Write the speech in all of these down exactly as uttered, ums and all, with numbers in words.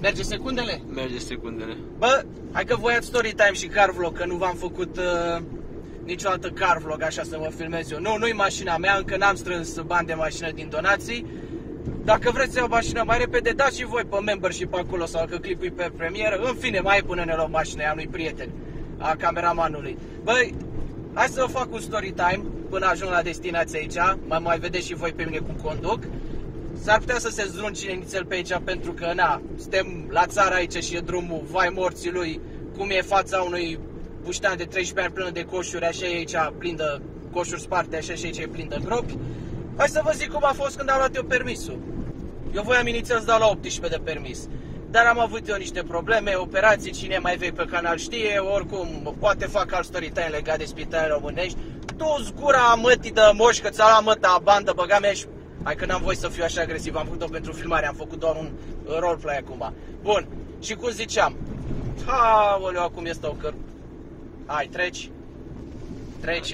Merge secundele? Merge secundele. Bă, hai că voi ați story time și car vlog, că nu v-am făcut uh, niciodată car vlog așa să mă filmez eu. Nu, nu-i mașina mea, încă n-am strâns bani de mașină din donații. Dacă vreți să iau mașină mai repede, dați și voi pe membership acolo sau că clipui pe premieră. În fine, mai e până ne luăm mașina aia unui prieten, a cameramanului. Băi, hai să vă fac un story time până ajung la destinație aici. Mai mai vedeți și voi pe mine cum conduc. S-ar putea să se zdruncine nițel pe aici pentru că, na, suntem la țară aici și e drumul, vai morții lui, cum e fața unui buștean de treisprezece ani plină de coșuri, așa e aici plin de coșuri sparte, așa și aici e plin de gropi. Hai să vă zic cum a fost când am luat eu permisul. Eu voiam inițial să dau la optsprezece de permis, dar am avut eu niște probleme, operații, cine mai vechi pe canal știe, oricum, poate fac alt story time legat de spitalele românești. Tu-ți gura mătii de moș, că ți-a luat măta bandă, băga mea și... Hai că n-am voie să fiu așa agresiv, am făcut-o pentru filmare, am făcut doar un roleplay acum. Bun, și cum ziceam, aoleu, acum e stalker. Hai, treci. Treci.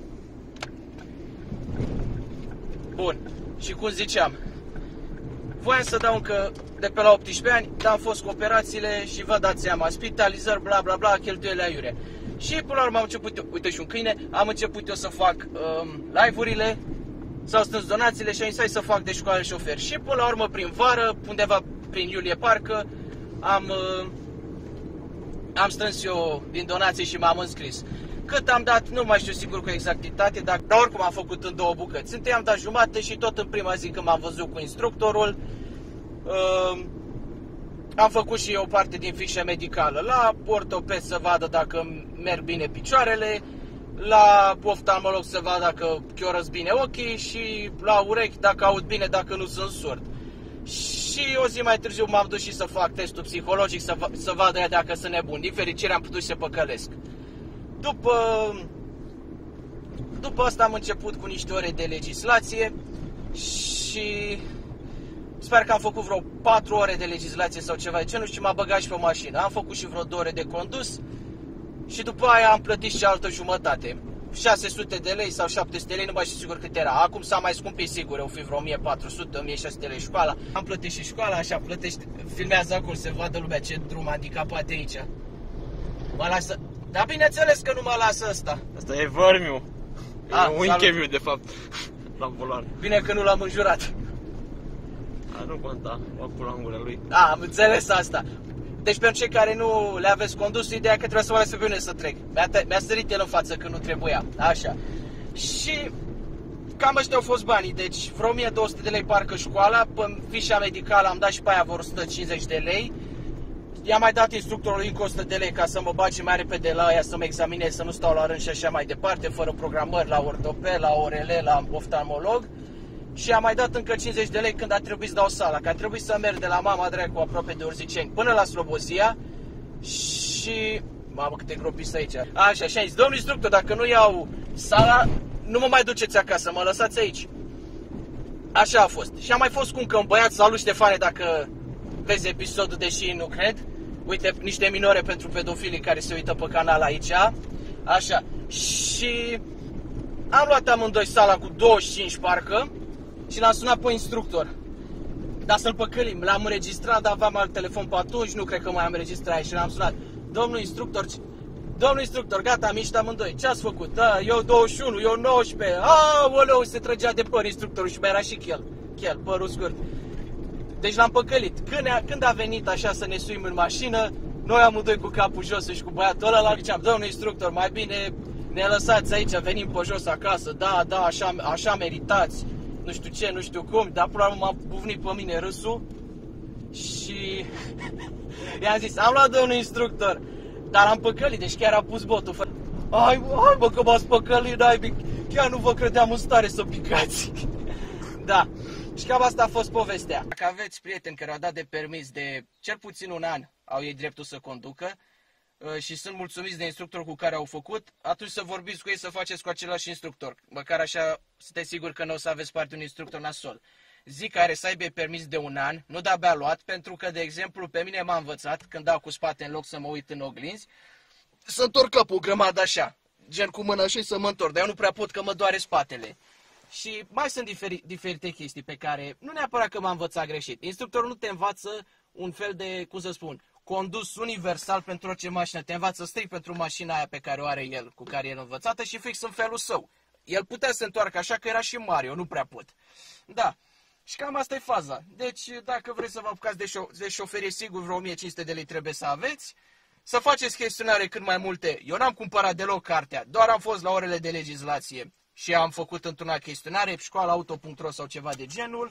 Bun, și cum ziceam, voiam să dau încă de pe la optsprezece ani, dar am fost cu operațiile și vă dați seama, spitalizări, bla bla bla, cheltuielile aiure. Și până la urmă am început eu, uite și un câine, am început eu să fac um, live-urile, s-au strâns donațiile și am zis hai să fac de școală șofer. Și până la urmă prin vară, undeva prin iulie parcă, am, uh, am strâns eu din donații și m-am înscris. Cât am dat, nu mai știu sigur cu exactitate, dar, dar oricum am făcut în două bucăți. Întâi am dat jumate și tot în prima zi când m-am văzut cu instructorul, uh, am făcut și eu o parte din fișa medicală. La ortoped să vadă dacă merg bine picioarele, la oftalmolog să vadă dacă chiorăsc bine ochii și la urechi dacă aud bine, dacă nu sunt surd. Și o zi mai târziu m-am dus și să fac testul psihologic, să, să vadă ea dacă sunt nebun. Din fericire am putut să se păcălesc. După, după asta am început cu niște ore de legislație și sper că am făcut vreo patru ore de legislație sau ceva de genul și m-a băgat și pe mașină. Am făcut și vreo două ore de condus și după aia am plătit și altă jumătate. șase sute de lei sau șapte sute de lei, nu mai știu sigur cât era. Acum s-a mai scumpit sigur, o fi vreo o mie patru sute, o mie șase sute de lei școala. Am plătit și școala, așa plătește, filmează acolo, se vadă lumea ce drum handicapat aici. Mă lasă... Dar bineînțeles că nu mă lasă ăsta. Asta e vărmiu. A, e unchemiu de fapt. La volan. Bine că nu l-am înjurat. A, nu conta, o pula în gura lui. A, am înțeles asta. Deci pentru cei care nu le aveți condus, ideea că trebuie să mă lase pe mine să trec. Mi-a, mi-a sărit el în față când nu trebuia. Așa. Și cam ăștia au fost banii. Deci vreo o mie două sute de lei parcă școala. Pe fișa medicală am dat și pe aia vreo o sută cincizeci de lei. I-am mai dat instructorului încă o sută de lei ca să mă bage mai repede la aia, să mă examinez, să nu stau la rând și așa mai departe, fără programări la ortoped, la O R L, la oftalmolog. Și am mai dat încă cincizeci de lei când a trebuit să dau sala, că a trebuit să merg de la Mama Dracu aproape de Urziceni până la Slobozia. Și... mamă, câte gropis aici. Așa, și am zis, domnul instructor, dacă nu iau sala, nu mă mai duceți acasă, mă lăsați aici. Așa a fost. Și am mai fost cu încă un băiat, salut Ștefane, dacă vezi episodul, deși nu cred. Uite, niște minore pentru pedofilii care se uită pe canal aici. Așa. Și am luat amândoi sala cu douăzeci și cinci parcă și l-am sunat pe instructor. Dar să-l păcălim, l-am înregistrat, dar aveam alt telefon pe atunci, nu cred că mai am înregistrat și l-am sunat. Domnul instructor, domnul instructor, gata, am ieșit amândoi, ce ați făcut? Da, eu douăzeci și unu, eu nouăsprezece, aoleu, se trăgea de păr instructorul și mai era și chel, chel, părul scurt. Deci l-am păcălit. Când a, când a venit așa să ne suim în mașină, noi amândoi cu capul jos și cu băiatul ăla, la ziceam, domnul instructor, mai bine ne lăsați aici, venim pe jos acasă, da, da, așa, așa meritați, nu știu ce, nu știu cum, dar până la urmă m-a bufnit pe mine râsul și i-am zis, am luat domnul instructor, dar am păcălit, deci chiar a pus botul. Ai, hai bă, că m-ați păcălit, naibii, chiar nu vă credeam în stare să picați. Da. Și cam asta a fost povestea. Dacă aveți prieteni care au dat de permis de cel puțin un an, au ei dreptul să conducă și sunt mulțumiți de instructorul cu care au făcut, atunci să vorbiți cu ei să faceți cu același instructor. Măcar așa sunteți siguri că nu o să aveți parte de un instructor nasol. Zic care să aibă permis de un an, nu de-abia luat, pentru că, de exemplu, pe mine m-a învățat, când dau cu spate în loc să mă uit în oglinzi, să întorc capul o grămadă așa, gen cu mâna așa și să mă întorc, dar eu nu prea pot că mă doare spatele. Și mai sunt diferi, diferite chestii pe care nu neapărat că m-am învățat greșit. Instructorul nu te învață un fel de, cum să spun, condus universal pentru orice mașină. Te învață strict pentru mașina aia pe care o are el, cu care el învățată și fix în felul său. El putea să se întoarcă așa că era și Mario, nu prea pot. Da. Și cam asta e faza. Deci, dacă vreți să vă apucați de, șo- de șoferie, sigur vreo o mie cinci sute de lei trebuie să aveți. Să faceți chestionare cât mai multe. Eu n-am cumpărat deloc cartea, doar am fost la orele de legislație și am făcut într-una chestionare, școala auto punct ro sau ceva de genul.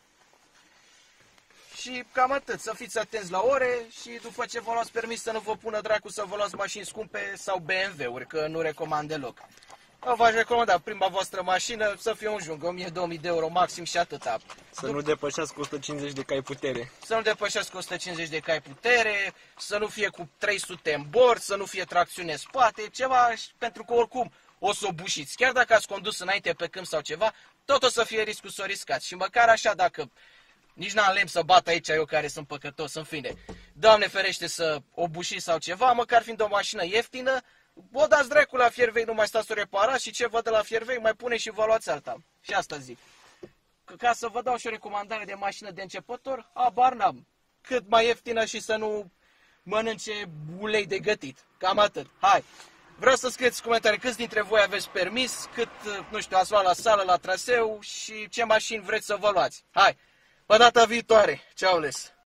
Și cam atât, să fiți atenți la ore și după ce vă luați permis să nu vă pună dracu să vă luați mașini scumpe sau B M W-uri, că nu recomand deloc. Eu v-aș recomanda prima voastră mașină să fie un jung, o mie două mii de euro maxim și atâta. Să nu depășească o sută cincizeci de cai putere. Să nu depășească o sută cincizeci de cai putere, să nu fie cu trei sute în bord, să nu fie tracțiune în spate, ceva, pentru că oricum o să o bușiți. Chiar dacă ați condus înainte pe câmp sau ceva, tot o să fie riscul să o riscați. Și măcar așa, dacă nici n-am lemn să bat aici eu care sunt păcătos, în fine, Doamne ferește să o bușiți sau ceva, măcar fiind o mașină ieftină, o dați dracu la fier vechi, nu mai stați să o reparați și ce vă dă la fier vechi, mai pune și vă luați alta. Și asta zic. Ca să vă dau și o recomandare de mașină de începător, habar n-am. Cât mai ieftină și să nu mănânce ulei de gătit. Cam atât. Hai! Vreau să scrieți comentarii câți dintre voi aveți permis, cât, nu știu, ați luat la sală, la traseu și ce mașini vreți să vă luați. Hai! Pe data viitoare! Ceau les!